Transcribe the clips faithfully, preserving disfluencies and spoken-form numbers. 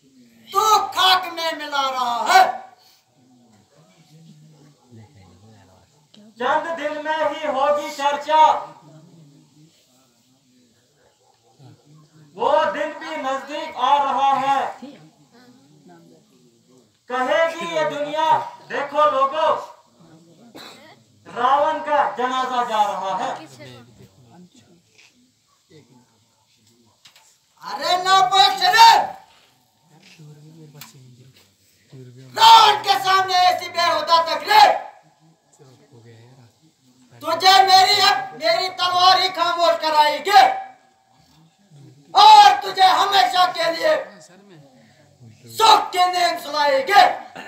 तू खाक में मिला रहा है। चंद दिन में ही होगी चर्चा, वो दिन भी नजदीक आ रहा है। कहेगी ये दुनिया, देखो लोगों, रावण का जनाजा जा रहा है। अरे ना रावण के सामने ऐसी बेहुदा तकलीफ, तुझे मेरी मेरी तलवार ही खामोश कराएगी और तुझे हमेशा के लिए सुख की नींद सुलाएगी।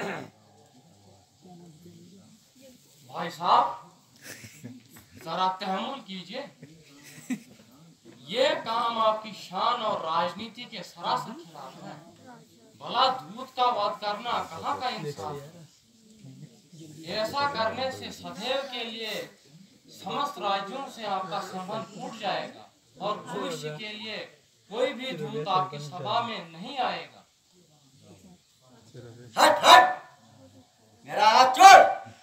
भाई साहब, जरा तहम्मुल कीजिए। ये काम आपकी शान और राजनीति के सरासर खिलाफ है। भला दूध का वध करना कहाँ का इंसाफ है? ऐसा करने से सदैव के लिए समस्त राज्यों से आपका संबंध टूट जाएगा और भविष्य के लिए कोई भी दूत आपकी सभा में नहीं आएगा। हट हट, मेरा हाथ छोड़।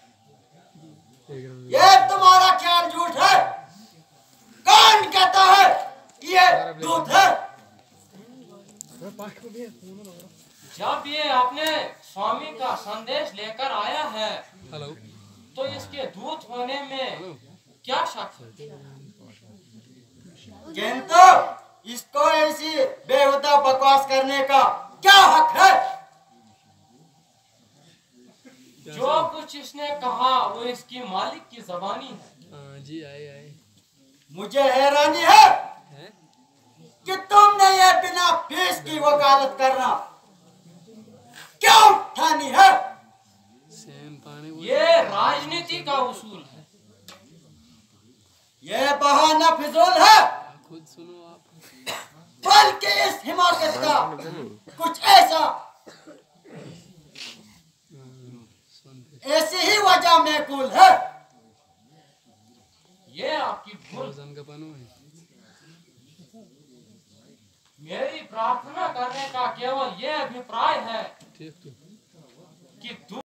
ये तुम्हारा ख्याल झूठ है। कौन कहता है ये दूत है? जब ये अपने स्वामी का संदेश लेकर आया है, तो इसके दूत होने में क्या शक है? किंतु इसको ऐसी बेहुदा बकवास करने का क्या हक है? जो कुछ इसने कहा वो इसकी मालिक की जबानी है। जी आए आए। मुझे हैरानी है कि तुमने ये बिना फीस की वकालत करना क्यों ठानी है? ये राजनीति का उसूल है। ये बहाना फिजूल है। खुद सुनो आप। बल्कि इस हिमाकत का कुछ ऐसा ऐसी ही वजह मैकूल है। ये आपकी भूल। मेरी प्रार्थना करने का केवल ये अभिप्राय है कि